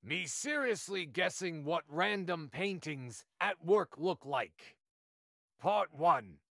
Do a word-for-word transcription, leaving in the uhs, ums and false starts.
Me seriously guessing what random paintings at work look like. Part one.